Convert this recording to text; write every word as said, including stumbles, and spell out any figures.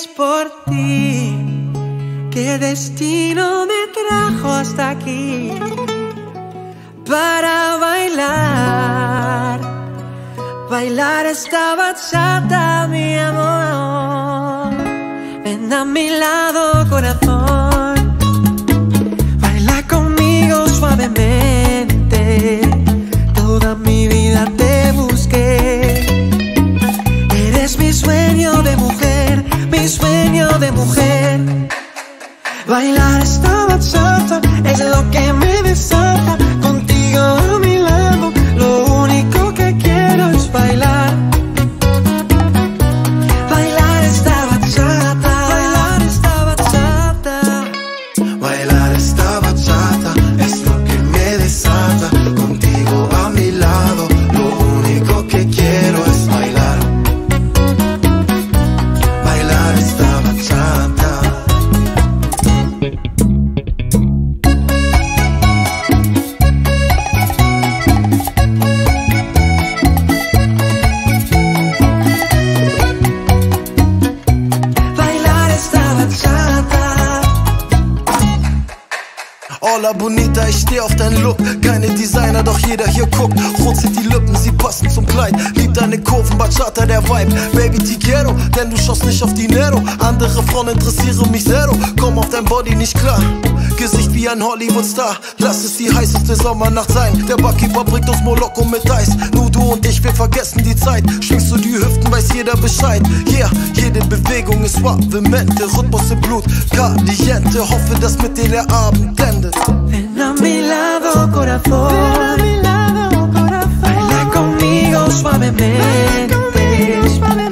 es por ti que destino me trajo hasta aquí para bailar, bailar esta bachata, mi amor. Ven a mi lado, corazón, baila conmigo suavemente. Toda mi vida te busqué. Eres mi sueño de mujer, mi sueño de mujer. Bailar esta bachata es lo que me desata. Contigo a mi lado, lo único que quiero es bailar. Bailar esta bachata, bailar esta bachata. Bailar esta bachata es lo que me desata. Contigo a mi lado, lo único que quiero es bailar. Bailar esta bachata. Hola Bonita, ich steh auf deinen Look. Keine Designer, doch jeder hier guckt. Runzelt die Lippen, sie passen zum Kleid. Lieb deine Kurven, Bachata, der Vibe. Baby, te quiero, denn du schaust nicht auf Dinero. Andere Frauen interessieren mich zero. Komm auf dein Body nicht klar. Gesicht wie ein Hollywood-Star. Lass es die heißeste Sommernacht sein. Der Barkeeper bringt uns Moloko mit Eis. Nur du und ich, wir vergessen die Zeit. Schwingst du die Hüften, weiß jeder Bescheid. Yeah, jede Bewegung ist suavemente. Rhythmus im Blut, caliente. Hoffe, dass mit dir der Abend endet. Ven a mi lado, corazón, ven a mi lado, corazón. Baila conmigo suavemente. Baila conmigo suavemente.